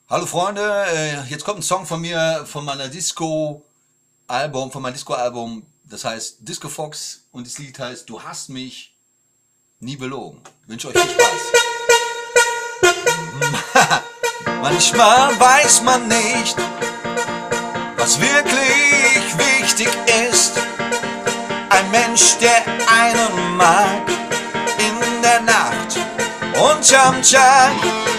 Hallo Freunde, jetzt kommt ein Song von mir, von meinem Disco-Album, das heißt Disco Fox und das Lied heißt Du hast mich nie belogen. Ich wünsche euch viel Spaß. Manchmal weiß man nicht, was wirklich wichtig ist. Ein Mensch, der einen mag, in der Nacht und am Tag.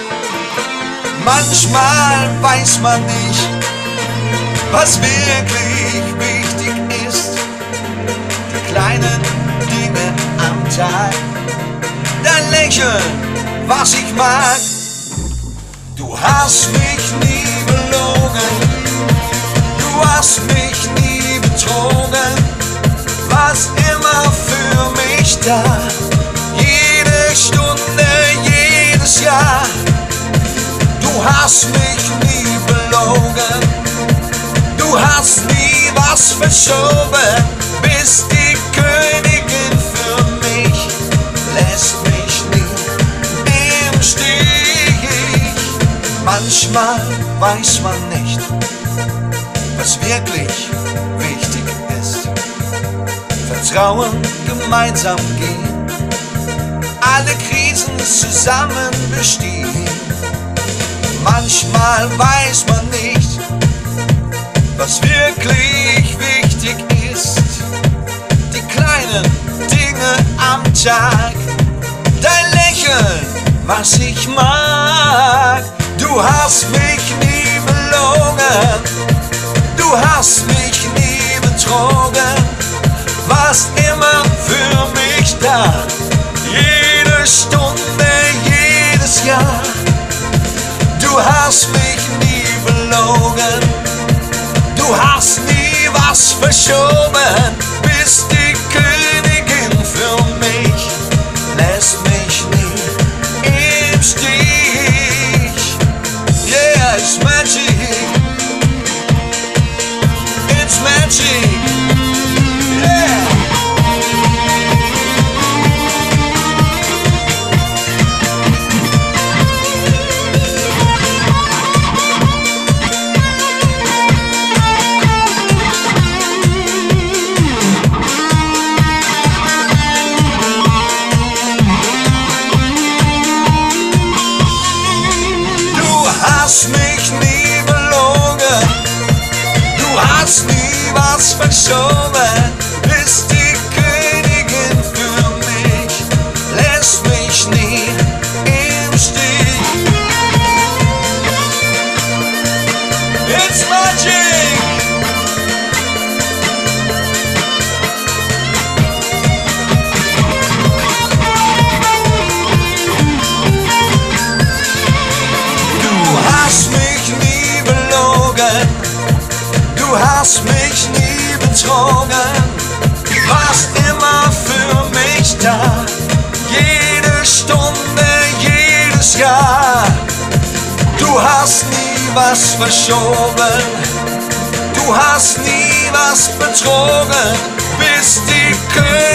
Manchmal weiß man nicht, was wirklich wichtig ist. Die kleinen Dinge am Tag, dein Lächeln, was ich mag. Du hast mich nie belogen, du hast mich nie betrogen, warst immer für mich da, jede Stunde, jedes Jahr. Du hast mich nie belogen, du hast nie was verschoben, bist die Königin für mich, lässt mich nie im Stich. Manchmal weiß man nicht, was wirklich wichtig ist. Vertrauen, gemeinsam gehen, alle Krisen zusammen bestehen. Manchmal weiß man nicht, was wirklich wichtig ist. Die kleinen Dinge am Tag, dein Lächeln, was ich mag. Du hast mich nie belogen, du hast mich nie betrogen, warst immer für mich da, jede Stunde, jedes Jahr. Du hast mich nie belogen, du hast nie was verschoben, bist die Königin für mich, lässt mich nie im Stich. Yeah, it's magic, it's magic, yeah. Du hast mich nie belogen, du hast nie was verschoben, bist die Königin für mich, lässt mich nie im Stich. It's magic! Du hast mich nie belogen, du hast mich nie betrogen, warst immer für mich da, jede Stunde, jedes Jahr. Du hast nie was verschoben, du hast nie was betrogen, bist die Königin